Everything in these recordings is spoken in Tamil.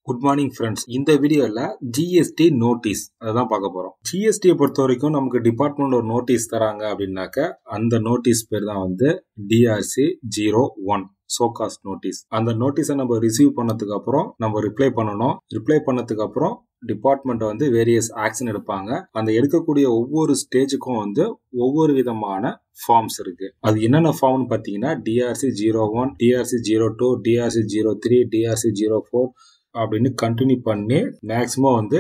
Good morning friends. இந்த வீடியோல GST நோட்டீஸ் அதான் பார்க்க போறோம். GST பொறுத்த வரைக்கும் நமக்கு டிபார்ட்மெண்ட் ஒரு நோட்டீஸ் தராங்க அப்படின்னாக்க அந்த நோட்டீஸ் பேர் தான் வந்து DRC-01 சோகாஸ்ட் நோட்டீஸ். அந்த நோட்டீஸை நம்ம ரிசீவ் பண்ணதுக்கு அப்புறம் நம்ம ரிப்ளை பண்ணணும். ரிப்ளை பண்ணதுக்கு அப்புறம் டிபார்ட்மெண்ட் வந்து வேரியஸ் ஆக்ஷன் எடுப்பாங்க. அந்த எடுக்கக்கூடிய ஒவ்வொரு ஸ்டேஜுக்கும் வந்து ஒவ்வொரு விதமான ஃபார்ம்ஸ் இருக்கு. அது என்னென்ன ஃபார்ம்னு பார்த்தீங்கன்னா DRC-01, DRC-02, DRC-03, DRC-04 அப்படின்னு கண்டினியூ பண்ணி மேக்சிமம் வந்து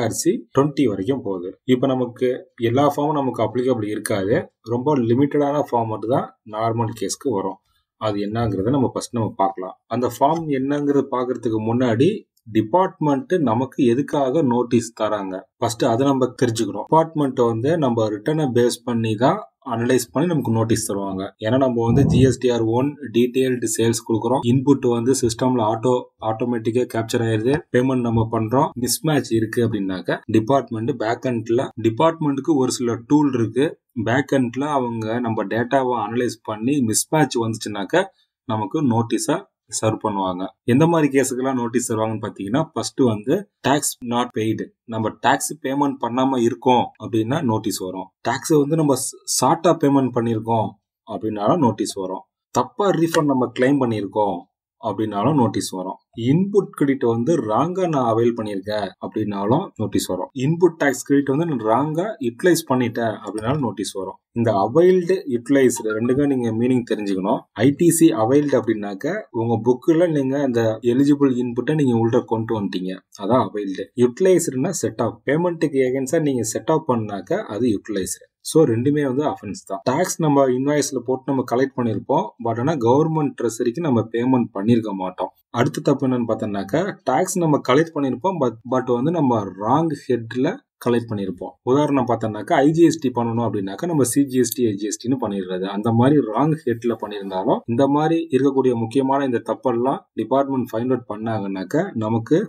DRC-20 வரைக்கும் போகுது. இப்போ நமக்கு எல்லா ஃபார்மும் நமக்கு அப்ளிகபிள் இருக்காது. ரொம்ப லிமிட்டடான ஃபார்ம் மட்டும் தான் நார்மல் கேஸ்க்கு வரும். அது என்னங்கிறத நம்ம ஃபர்ஸ்ட் நம்ம பார்க்கலாம். அந்த ஃபார்ம் என்னங்கிறது பார்க்கறதுக்கு முன்னாடி டிபார்ட்மெண்ட் நமக்கு எதுக்காக நோட்டீஸ் தராங்க ஃபர்ஸ்ட் அதை நம்ம தெரிஞ்சுக்கிறோம். டிபார்ட்மெண்ட் வந்து நம்ம ரிட்டர்னை பேஸ் பண்ணி தான் அனலைஸ் பண்ணி நமக்கு நோட்டீஸ் தருவாங்க. ஏன்னா நம்ம வந்து GSTR1 டீடைல்டு சேல்ஸ் கொடுக்குறோம். இன்புட் வந்து சிஸ்டம்ல ஆட்டோமேட்டிக்கா கேப்சர் ஆயிருது. பேமெண்ட் நம்ம பண்றோம். மிஸ்மேட்ச் இருக்கு அப்படின்னாக்க டிபார்ட்மெண்ட் பேக் எண்ட்ல டிபார்ட்மெண்ட்டுக்கு ஒரு சில டூல் இருக்கு. பேக் எண்ட்ல அவங்க நம்ம டேட்டாவை அனலைஸ் பண்ணி மிஸ்மேட்ச் வந்துச்சுனாக்க நமக்கு நோட்டீஸா சர்வ் பண்ணுவாங்க. எந்த மாதிரி கேஸுக்கெல்லாம் நோட்டீஸ் தருவாங்கன்னு பாத்தீங்கன்னா ஃபர்ஸ்ட் வந்து டாக்ஸ் நாட் பெய்டு, நம்ம டாக்ஸ் பேமெண்ட் பண்ணாம இருக்கோம் அப்படின்னா நோட்டீஸ் வரும். டாக்ஸ் வந்து நம்ம ஷார்ட்டா பேமெண்ட் பண்ணிருக்கோம் அப்படின்னாலும் நோட்டீஸ் வரும். தப்பா ரீஃபண்ட் நம்ம கிளைம் பண்ணிருக்கோம் அப்படின்னாலும் நோட்டீஸ் வரும். இன்புட் கிரெடிட் வந்து ராங்கா நான் அவைல் பண்ணிருக்கேன் அப்படின்னாலும் நோட்டீஸ் வரும். இன்புட் டாக்ஸ் கிரெடிட் வந்து நான் ராங்கா யூட்டிலைஸ் பண்ணிட்டேன் அப்படின்னாலும் நோட்டீஸ் வரும். இந்த அவைல்டு யூட்டிலைஸ்டு ரெண்டுக்கும் நீங்க மீனிங் தெரிஞ்சுக்கணும். ITC அவைல்டு அப்படின்னாக்க உங்க புக்ல நீங்க அந்த எலிஜிபிள் இன்புட்டை நீங்க உள்ள கொண்டு வந்துட்டீங்க, அதான் அவைல்டு. யூட்டிலைஸ்டுனா செட் ஆஃப் பேமெண்ட்டுக்கு எகென்ஸ்டா நீங்க செட் ஆஃப் பண்ணாக்க அது யூட்டிலைஸ்டு. ஸோ ரெண்டுமே வந்து அஃபென்ஸ் தான். டாக்ஸ் நம்ம இன்வாய்ஸ்ல போட்டு நம்ம கலெக்ட் பண்ணிருப்போம். பட் ஆனால் கவர்மெண்ட் ட்ரெஸரிக்கு நம்ம பேமெண்ட் பண்ணிருக்க மாட்டோம். அடுத்த தப்பு என்னன்னு பார்த்தோம்னாக்கா டாக்ஸ் நம்ம கலெக்ட் பண்ணிருப்போம். பட் வந்து நம்ம ராங் ஹெட்ல கலெக்ட் பண்ணிருப்போம். உதாரணம் பார்த்தோம்னாக்கா IGST பண்ணணும் அப்படின்னாக்கா நம்ம CGST IGSTன்னு பண்ணிடுறது. அந்த மாதிரி ராங் ஹெட்ல பண்ணியிருந்தாலும் இந்த மாதிரி இருக்கக்கூடிய முக்கியமான இந்த தப்பெல்லாம் டிபார்ட்மெண்ட் ஃபைண்ட் அவுட் பண்ணாங்கன்னாக்க நமக்கு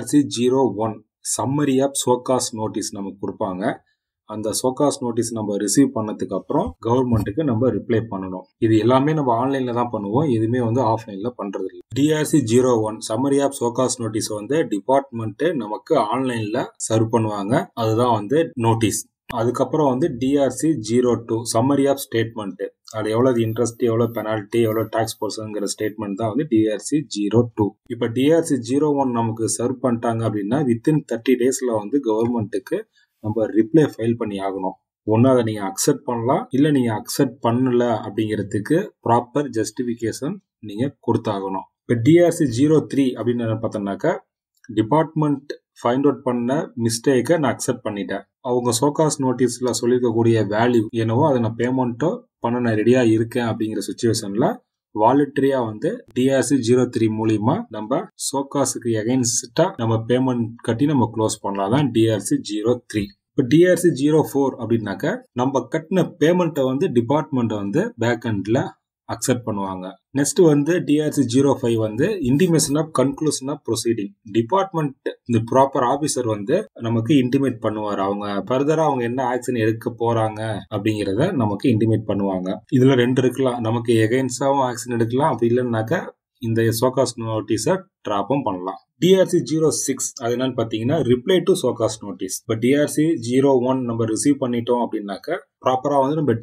DRC-01 summary of show cause notice நமக்கு கொடுப்பாங்க. அந்த சோகாஸ்ட் நோட்டீஸ் நம்ம ரிசீவ் பண்ணதுக்கு அப்புறம் கவர்மெண்ட்டுக்கு நம்ம ரிப்ளை பண்ணணும். இது எல்லாமே நம்ம ஆன்லைன்ல தான் பண்ணுவோம். எதுவுமே வந்து ஆஃப்லைன்ல பண்றது இல்லை. DRC-01 summary of show cause notice வந்து டிபார்ட்மெண்ட் நமக்கு ஆன்லைன்ல சர்வ் பண்ணுவாங்க. அதுதான் வந்து நோட்டீஸ். அதுக்கப்புறம் வந்து DRC-02 சம்மரி ஆஃப் ஸ்டேட்மெண்ட், அது எவ்வளவு இன்ட்ரெஸ்ட், எவ்வளவு பெனால்டி, எவ்வளவு டாக்ஸ் போர்ஷன்ங்கிற ஸ்டேட்மெண்ட் தான் வந்து DRC-02. இப்ப DRC-01 நமக்கு சர்வ் பண்ணிட்டாங்க அப்படின்னா வித்தின் 30 டேஸ்ல வந்து கவர்மெண்ட்டுக்கு நம்ம ரிப்ளை ஃபைல் பண்ணி ஆகணும். ஒன்னு அதை நீங்க அக்செப்ட் பண்ணலாம், இல்ல நீங்க அக்செப்ட் பண்ணல அப்படிங்கிறதுக்கு ப்ராப்பர் ஜஸ்டிபிகேஷன் நீங்க கொடுத்தாகணும். இப்ப DRC-03 அப்படின்னு பார்த்தோம்னாக்கா டிபார்ட்மெண்ட் ஃபைண்ட் அவுட் பண்ண மிஸ்டேக்கை நான் அக்செப்ட் பண்ணிட்டேன். அவங்க சோகாஸ்ட் நோட்டீஸ்ல சொல்லிருக்கக்கூடிய வேல்யூ என்னவோ அதை நான் பேமெண்ட்டோ பண்ண நான் ரெடியா இருக்கேன் அப்படிங்கிற சுச்சுவேஷன்ல வாலண்டரியா வந்து DRC-03 மூலியமா நம்ம சோகாஸ்க்கு எகைன்ஸ்டா நம்ம பேமெண்ட் கட்டி நம்ம க்ளோஸ் பண்ணலாம். தான் DRC-03. இப்போ DRC-04 அப்படின்னாக்க நம்ம கட்டின பேமெண்ட்டை வந்து டிபார்ட்மெண்ட் வந்து பேக் எண்ட்ல அக்செப்ட் பண்ணுவாங்க. நெக்ஸ்ட் வந்து DRC-05 வந்து intimation of conclusion of proceeding. Department இந்த ப்ராப்பர் ஆபீசர் வந்து நமக்கு இன்டிமேட் பண்ணுவார். அவங்க ஃபர்தரா அவங்க என்ன ஆக்ஷன் எடுக்க போறாங்க அப்படிங்கறத நமக்கு இன்டிமேட் பண்ணுவாங்க. இதுல ரெண்டு இருக்கலாம், நமக்கு எகைன்ஸ்டாவும் ஆக்ஷன் எடுக்கலாம், அப்படி இல்லைன்னாக்க இந்த சோகாஸ்ட் நோட்டீஸை டிராப்பும் பண்ணலாம். DRC-06 அது என்னன்னு பாத்தீங்கன்னா ரிப்ளை டு சோகாஸ்ட் நோட்டீஸ். இப்போ DRC-01 நம்ம ரிசீவ் பண்ணிட்டோம் அப்படின்னாக்க ப்ராப்பரா வந்து நம்ம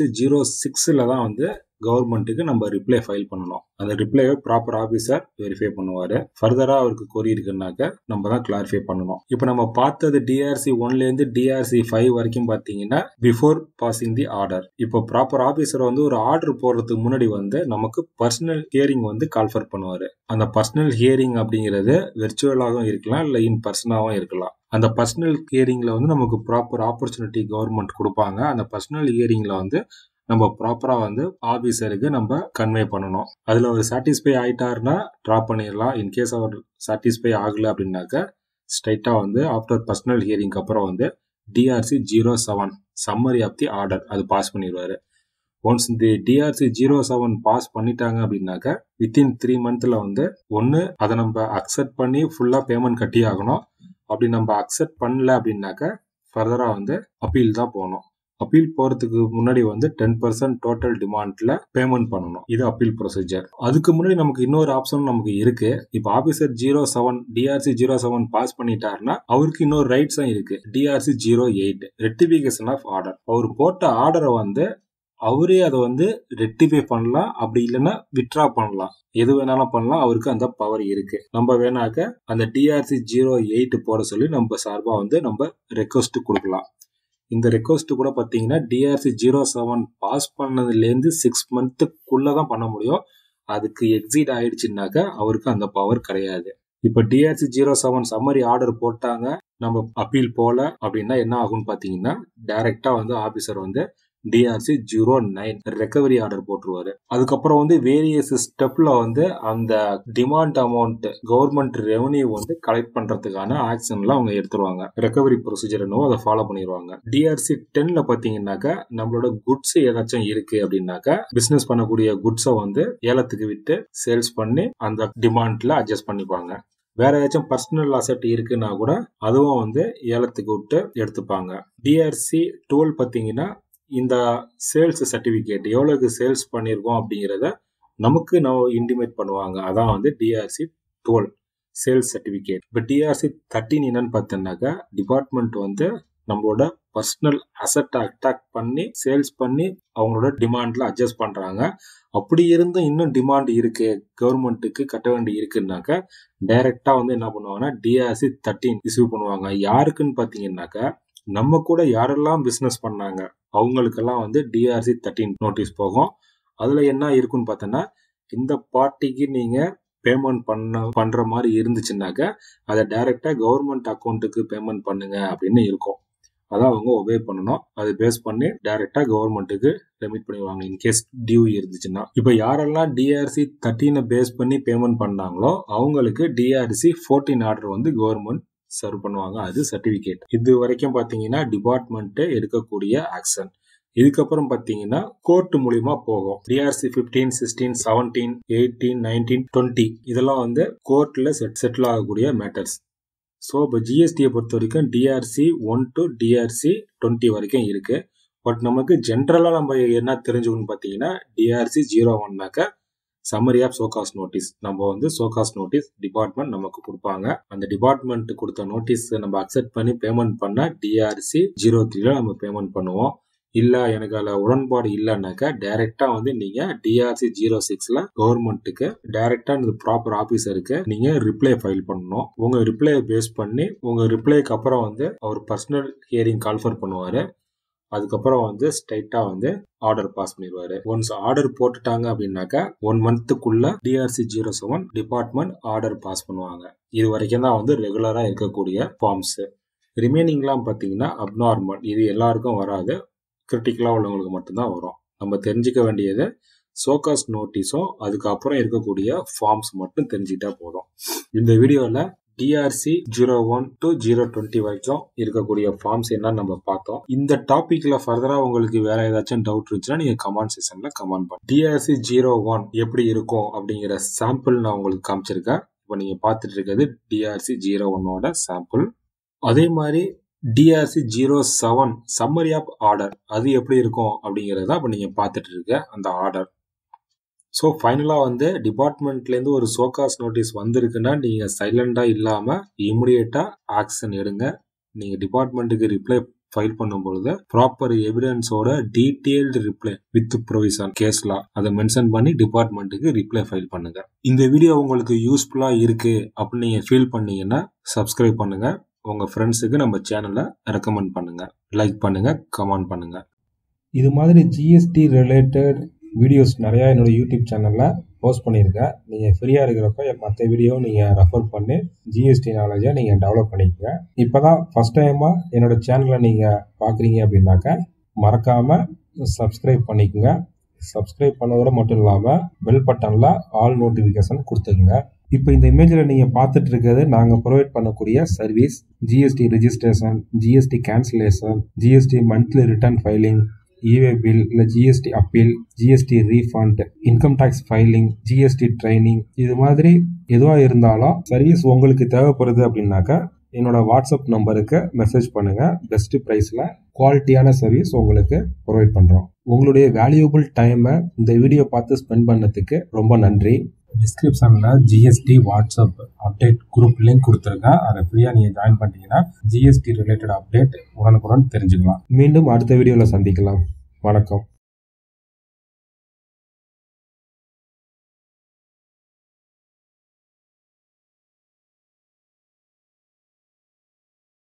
DRC-06ல தான் வந்து கவர்மெண்ட்டுக்கு நம்ம ரிப்ளை ஃபைல் பண்ணணும். அந்த ரிப்ளைவை ப்ராப்பர் ஆபீசர் வெரிஃபை பண்ணுவாரு. ஃபர்தரா அவருக்கு கொரி இருக்குன்னாக்க நம்ம தான் கிளாரிஃபை பண்ணணும். இப்போ நம்ம பார்த்தது DRC-1ல இருந்து DRC-5 வரைக்கும் பாத்தீங்கன்னா பிஃபோர் பாசிங் தி ஆர்டர். இப்போ ப்ராப்பர் ஆபீசர் வந்து ஒரு ஆர்டர் போடுறதுக்கு முன்னாடி வந்து நமக்கு பர்சனல் ஹியரிங் வந்து கால்ஃபர் பண்ணுவாரு. அந்த பர்சனல் ஹியரிங் அப்படிங்கிறது வெர்ச்சுவலாகவும் இருக்கலாம், இல்ல இன் பர்சனாவும் இருக்கலாம். அந்த பர்சனல் ஹியரிங்ல வந்து நமக்கு ப்ராப்பர் ஆப்பர்ச்சுனிட்டி கவர்மெண்ட் கொடுப்பாங்க. அந்த பர்சனல் ஹியரிங்ல வந்து நம்ம ப்ராப்பரா வந்து ஆபீசருக்கு நம்ம கன்வே பண்ணணும். அதுல ஒரு சாட்டிஸ்ஃபை ஆயிட்டாருன்னா டிராப் பண்ணிடலாம். இன்கேஸ் அவர் சாட்டிஸ்ஃபை ஆகல அப்படின்னாக்க ஸ்ட்ரைட்டா வந்து ஆஃப்டர் பர்சனல் ஹியரிங்க்கு அப்புறம் வந்து DRC-07 summary of the order அது பாஸ் பண்ணிடுவாரு. ஒன்ஸ் இந்த DRC-07 பாஸ் பண்ணிட்டாங்க அப்படின்னாக்க வித்தின் 3 மந்த்ல வந்து ஒன்னு அதை நம்ம அக்செப்ட் பண்ணி ஃபுல்லா பேமெண்ட் கட்டி ஆகணும். அப்படி நம்ம அக்செப்ட் பண்ணல அப்படின்னாக்க ஃபர்தரா வந்து அப்பீல் தான் போகணும். அப்பீல் போறதுக்கு முன்னாடி வந்து 10% டோட்டல் டிமாண்ட்ல பேமெண்ட் பண்ணணும். இது அப்பீல் ப்ரொசீஜர். அதுக்கு முன்னாடி நமக்கு இன்னொரு ஆப்ஷன் நமக்கு இருக்கு. இப்ப ஆபீசர் 07 DRC-07 பாஸ் பண்ணிட்டாருன்னா அவருக்கு இன்னொரு ரைட்ஸும் இருக்கு. DRC-08 rectification of order. அவர் போட்ட ஆர்டரை வந்து அவரே அதை வந்து ரெக்டிஃபை பண்ணலாம், அப்படி இல்லைன்னா வித்ட்ரா பண்ணலாம், எது வேணாலும் பண்ணலாம். அவருக்கு அந்த பவர் இருக்கு. நம்ம வேணாக்க அந்த DRC-08 போட சொல்லி நம்ம சார்பா வந்து நம்ம ரெக்வஸ்ட் கொடுக்கலாம். இந்த ரெக்வஸ்ட் கூட பாத்தீங்கன்னா DRC-07 பாஸ் பண்ணதுலேருந்து 6 மந்த்துக்குள்ளதான் பண்ண முடியும். அதுக்கு எக்ஸீட் ஆயிடுச்சுன்னாக்க அவருக்கு அந்த பவர் கிடையாது. இப்ப DRC-07 சம்மரி ஆர்டர் போட்டாங்க, நம்ம அப்பீல் போல அப்படின்னா என்ன ஆகும்னு பாத்தீங்கன்னா டைரக்டா வந்து ஆபீசர் வந்து DRC-09 ரெக்கவரி ஆர்டர் போட்டுருவாரு. அதுக்கப்புறம் வந்து வேரியஸ் ஸ்டெப்ல வந்து அந்த டிமாண்ட் அமௌண்ட் கவர்மெண்ட் ரெவன்யூ வந்து கலெக்ட் பண்றதுக்கான ஆக்ஷன்ல அவங்க எடுத்துருவாங்க. ரெக்கவரி ப்ரொசீஜர் என்னவோ அதை ஃபாலோ பண்ணிடுவாங்க. DRC-10ல பாத்தீங்கன்னாக்கா நம்மளோட குட்ஸ் ஏதாச்சும் இருக்கு அப்படின்னாக்கா பிசினஸ் பண்ணக்கூடிய குட்ஸை வந்து ஏலத்துக்கு விட்டு சேல்ஸ் பண்ணி அந்த டிமாண்ட்ல அட்ஜஸ்ட் பண்ணிப்பாங்க. வேற ஏதாச்சும் பர்சனல் அசெட் இருக்குன்னா கூட அதுவும் வந்து ஏலத்துக்கு விட்டு எடுத்துப்பாங்க. DRC-12 பாத்தீங்கன்னா இந்த சேல்ஸ் சர்டிபிகேட் எவ்வளவுக்கு சேல்ஸ் பண்ணிருக்கோம் அப்படிங்கறத நமக்கு இன்டிமேட் பண்ணுவாங்க. அதான் வந்து DRC-12 சேல்ஸ் சர்டிபிகேட். இப்ப DRC-13 என்னன்னு பார்த்தோம்னாக்கா டிபார்ட்மெண்ட் வந்து நம்மளோட பர்சனல் அசெட் அட்டாக் பண்ணி சேல்ஸ் பண்ணி அவங்களோட டிமாண்ட்ல அட்ஜஸ்ட் பண்றாங்க. அப்படி இருந்தும் இன்னும் டிமாண்ட் இருக்கு, கவர்மெண்ட்டுக்கு கட்ட வேண்டி இருக்குன்னாக்கா டைரக்டா வந்து என்ன பண்ணுவாங்கன்னா DRC-13 இஷ்யூ பண்ணுவாங்க. யாருக்குன்னு பாத்தீங்கன்னாக்கா நம்ம கூட யாரெல்லாம் பிசினஸ் பண்ணாங்க அவங்களுக்கெல்லாம் வந்து DRC-13 நோட்டீஸ் போகும். அதுல என்ன இருக்குன்னு பார்த்தோன்னா இந்த பார்ட்டிக்கு நீங்க பேமெண்ட் பண்ற மாதிரி இருந்துச்சுன்னாக்க அதை டைரக்டா கவர்மெண்ட் அக்கௌண்ட்டுக்கு பேமெண்ட் பண்ணுங்க அப்படின்னு இருக்கும். அதான் அவங்க ஒபே பண்ணணும். அது பேஸ் பண்ணி டைரக்டா கவர்மெண்ட்டுக்கு ரெமிட் பண்ணிடுவாங்க இன்கேஸ் டியூ இருந்துச்சுன்னா. இப்ப யாரெல்லாம் DRC-13 பேஸ் பண்ணி பேமெண்ட் பண்ணாங்களோ அவங்களுக்கு DRC-14 ஆர்டர் வந்து கவர்மெண்ட் சர்வ் பண்ணுவாங்க. அது சர்டிபிகேட். இது வரைக்கும் பாத்தீங்கன்னா டிபார்ட்மெண்ட் எடுக்கக்கூடிய ஆக்ஷன். இதுக்கப்புறம் பாத்தீங்கன்னா கோர்ட் மூலியமா போகும். DRC-15, 16, 17, 18, 19, 20 இதெல்லாம் வந்து கோர்ட்ல செட்டில் ஆகக்கூடிய மேட்டர்ஸ். ஸோ இப்போ ஜிஎஸ்டியை பொறுத்த வரைக்கும் DRC-1 to DRC-20 வரைக்கும் இருக்கு. பட் நமக்கு ஜென்ரலா நம்ம என்ன தெரிஞ்சுக்கணும்னு பாத்தீங்கன்னா DRC-01னாக்க சம்மரி ஆஃப் சோகாஸ் நோட்டீஸ். நம்ம வந்து சோகாஸ் நோட்டீஸ் டிபார்ட்மெண்ட் நமக்கு கொடுப்பாங்க. அந்த டிபார்ட்மெண்ட் கொடுத்த நோட்டீஸ் நம்ம அக்செப்ட் பண்ணி பேமெண்ட் பண்ணா DRC-03ல நம்ம பேமெண்ட் பண்ணுவோம். இல்ல எனக்கு அதுல உடன்பாடு இல்லைன்னாக்கா டைரக்டா வந்து நீங்க DRC-06ல கவர்மெண்ட்டுக்கு டைரக்டா இந்த ப்ராப்பர் ஆபீசருக்கு நீங்க ரிப்ளை ஃபைல் பண்ணணும். உங்க ரிப்ளை பேஸ் பண்ணி உங்க ரிப்ளைக்கு அப்புறம் வந்து அவர் பர்சனல் ஹியரிங் கால்ஃபர் பண்ணுவாரு. அதுக்கப்புறம் வந்து ஸ்ட்ரைட்டா வந்து ஆர்டர் பாஸ் பண்ணிடுவாரு. ஒன்ஸ் ஆர்டர் போட்டுட்டாங்க அப்படின்னாக்கா 1 மந்த்துக்குள்ள DRC-07 டிபார்ட்மெண்ட் ஆர்டர் பாஸ் பண்ணுவாங்க. இது வரைக்கும் தான் வந்து ரெகுலரா இருக்கக்கூடிய ஃபார்ம்ஸ். ரிமைனிங்லாம் பாத்தீங்கன்னா அப்நார்மல். இது எல்லாருக்கும் வராது, கிரிட்டிக்கலா உள்ளவங்களுக்கு மட்டும்தான் வரும். நம்ம தெரிஞ்சுக்க வேண்டியது சோகாஸ் நோட்டீஸும் அதுக்கப்புறம் இருக்கக்கூடிய ஃபார்ம்ஸ் மட்டும் தெரிஞ்சுக்கிட்டா போதும். இந்த வீடியோல DRC-01 to 020 வரைக்கும் இருக்கக்கூடிய ஃபார்ம்ஸ் என்னன்னு நம்ம பார்த்தோம். இந்த டாபிக்ல ஃபர்தரா உங்களுக்கு வேற ஏதாச்சும் டவுட் இருந்துச்சுன்னா நீங்க கமெண்ட் செக்ஷன்ல கமெண்ட் பண்ணுங்க. DRC-01 எப்படி இருக்கும் அப்படிங்கிற சாம்பிள் நான் உங்களுக்கு காமிச்சிருக்கேன். இப்போ நீங்க பார்த்துட்டு இருக்கிறது DRC-01ஓட சாம்பிள். அதே மாதிரி DRC-07 சம்மரி ஆஃப் ஆர்டர் அது எப்படி இருக்கும் அப்படிங்கறத இப்ப நீங்க பார்த்துட்டு இருக்க அந்த ஆர்டர். ஸோ ஃபைனலா வந்து டிபார்ட்மெண்ட்லேருந்து ஒரு சோகாஸ் நோட்டீஸ் வந்திருக்குன்னா நீங்க சைலண்டா இல்லாம இமிடியேட்டா ஆக்ஷன் எடுங்க. நீங்க டிபார்ட்மெண்ட்டுக்கு ரிப்ளை ஃபைல் பண்ணும் பொழுது ப்ராப்பர் எவிடன்ஸோட டீடைல்டு ரிப்ளை வித் ப்ரொவிஷன் கேஸ்லா அதை மென்ஷன் பண்ணி டிபார்ட்மெண்ட்டுக்கு ரிப்ளை ஃபைல் பண்ணுங்க. இந்த வீடியோ உங்களுக்கு யூஸ்ஃபுல்லா இருக்கு அப்படின்னு நீங்க ஃபீல் பண்ணீங்கன்னா சப்ஸ்கிரைப் பண்ணுங்க. உங்க ஃப்ரெண்ட்ஸுக்கு நம்ம சேனலை ரெக்கமெண்ட் பண்ணுங்க, லைக் பண்ணுங்க, கமெண்ட் பண்ணுங்க. இது மாதிரி ஜிஎஸ்டி ரிலேட்டட் வீடியோஸ் நிறையா என்னோட யூடியூப் சேனலில் போஸ்ட் பண்ணியிருக்கேன். நீங்கள் ஃப்ரீயாக இருக்கிறப்ப மற்ற வீடியோ நீங்கள் ரெஃபர் பண்ணி ஜிஎஸ்டி நாலேஜை நீங்கள் டெவலப் பண்ணிக்கோங்க. இப்போ தான் ஃபஸ்ட் டைமாக என்னோட சேனலை நீங்கள் பார்க்குறீங்க அப்படின்னாக்க மறக்காமல் சப்ஸ்கிரைப் பண்ணிக்கோங்க. சப்ஸ்கிரைப் பண்ணதோட மட்டும் இல்லாமல் பெல் பட்டனில் ஆல் நோட்டிஃபிகேஷன் கொடுத்துக்குங்க. இப்போ இந்த இமேஜில் நீங்கள் பார்த்துட்டு இருக்கிறது நாங்கள் ப்ரொவைட் பண்ணக்கூடிய service. GST registration, GST cancellation, GST monthly return filing, e way bill இல்லை GST appeal, GST refund, income tax filing, GST training, இது மாதிரி எதுவாக இருந்தாலும் சர்வீஸ் உங்களுக்கு தேவைப்படுது அப்படின்னாக்கா என்னோட வாட்ஸ்அப் நம்பருக்கு மெசேஜ் பண்ணுங்க. பெஸ்ட் பிரைஸ்ல குவாலிட்டியான சர்வீஸ் உங்களுக்கு ப்ரொவைட் பண்றோம். உங்களுடைய வேல்யூபிள் டைமை இந்த வீடியோ பார்த்து ஸ்பெண்ட் பண்ணதுக்கு ரொம்ப நன்றி. டிஸ்கிரிப்ஷனில் GST WhatsApp update group link கொடுத்துருக்கேன். அதை ஃப்ரீயாக நீங்கள் ஜாயின் பண்ணிட்டீங்கன்னா ஜிஎஸ்டி ரிலேட்டட் அப்டேட் உடனுக்குடன் தெரிஞ்சுக்கலாம். மீண்டும் அடுத்த வீடியோவில் சந்திக்கலாம். வணக்கம்.